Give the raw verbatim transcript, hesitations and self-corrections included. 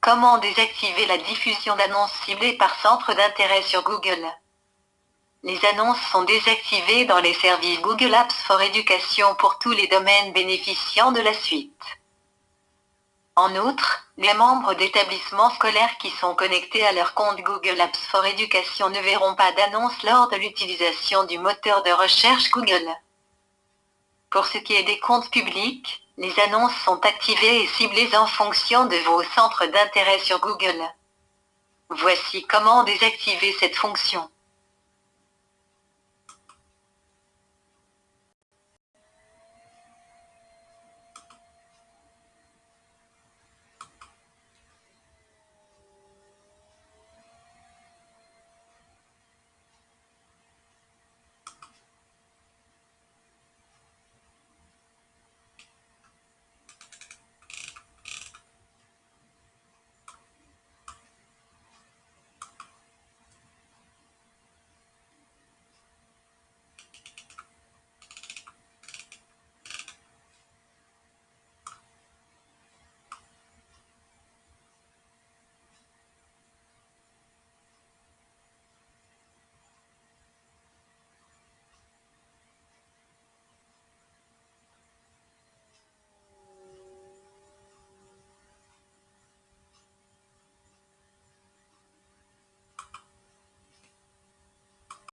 Comment désactiver la diffusion d'annonces ciblées par centre d'intérêt sur Google? Les annonces sont désactivées dans les services Google Apps for Education pour tous les domaines bénéficiant de la suite. En outre, les membres d'établissements scolaires qui sont connectés à leur compte Google Apps for Education ne verront pas d'annonces lors de l'utilisation du moteur de recherche Google. Pour ce qui est des comptes publics, les annonces sont activées et ciblées en fonction de vos centres d'intérêt sur Google. Voici comment désactiver cette fonction.